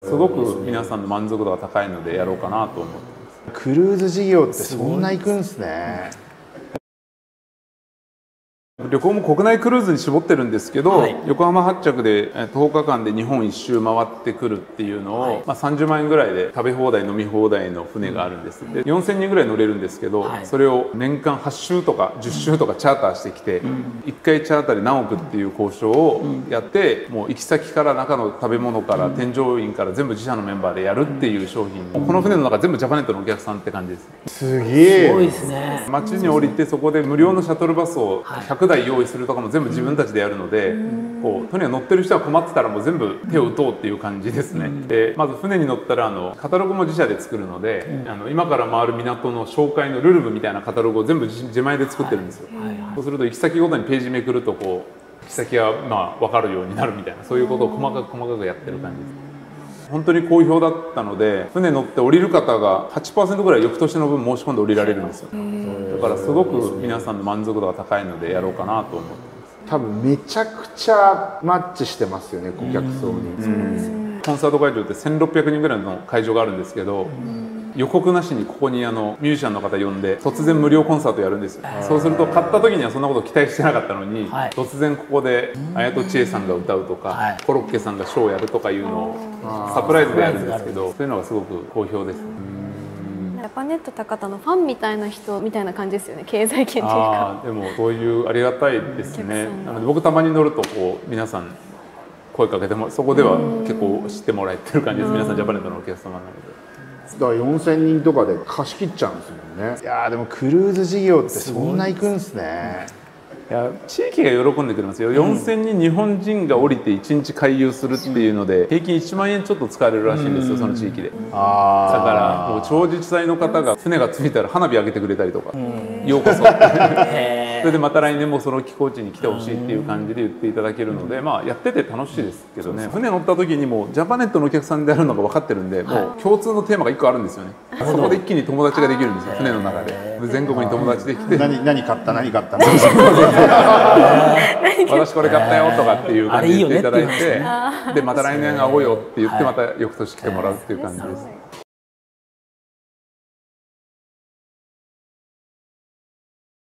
すごく皆さんの満足度が高いのでやろうかなと思ってます。 クルーズ事業ってそんな行くんですね。 旅行も国内クルーズに絞ってるんですけど、横浜発着で10日間で日本一周回ってくるっていうのを、30万円ぐらいで食べ放題飲み放題の船があるんです。で4000人ぐらい乗れるんですけど、それを年間8周とか10周とかチャーターしてきて、1回チャーターで何億っていう交渉をやって、もう行き先から中の食べ物から添乗員から全部自社のメンバーでやるっていう商品、この船の中全部ジャパネットのお客さんって感じです。 すげえ。 すごいですね。 街に降りてそこで無料のシャトルバスを100台用意するとかも全部自分たちでやるので、こうとにかく乗ってる人が困ってたらもう全部手を打とうっていう感じですね。でまず船に乗ったらカタログも自社で作るので、今から回る港の紹介のルルブみたいなカタログを全部自前で作ってるんですよ。そうすると行き先ごとにページめくるとこう行き先が分かるようになるみたいな、そういうことを細かくやってる感じです。本当に好評だったので、船乗って降りる方が 8% ぐらい翌年の分申し込んで降りられるんですよ。だからすごく皆さんの満足度が高いのでやろうかなと思って。 多分めちゃくちゃマッチしてますよね、顧客層に。 コンサート会場って1600人ぐらいの会場があるんですけど、予告なしにここにミュージシャンの方呼んで突然無料コンサートやるんですよ。そうすると買った時にはそんなこと期待してなかったのに、突然ここで綾戸千恵さんが歌うとか、コロッケさんがショーをやるとかいうのをサプライズでやるんですけど、そういうのがすごく好評です。 ジャパネット高田のファンみたいな人みたいな感じですよね、経済圏っていうか。 でもそういうありがたいですね。なので僕たまに乗るとこう皆さん声かけても、そこでは結構知ってもらえてる感じです。皆さんジャパネットのお客様なので。 だから4000人とかで貸し切っちゃうんですもんね。いやーでもクルーズ事業ってそんな行くんですね。 いや地域が喜んでくれますよ。4000人日本人が降りて1日回遊するっていうので平均1万円ちょっと使われるらしいんですよ、その地域で。だからもう超自治体の方が船が着いたら花火上げてくれたりとか、ようこそそれでまた来年もその寄港地に来てほしいっていう感じで言っていただけるので、やってて楽しいですけどね。船乗った時にもジャパネットのお客さんであるのが分かってるんで、もう共通のテーマが1個あるんですよね。そこで一気に友達ができるんですよ、船の中で。全国に友達できて、 何買った何買った私これ買ったよとかっていう感じで言っていただいて、でまた来年会おうよって言ってまた翌年来てもらうっていう感じです。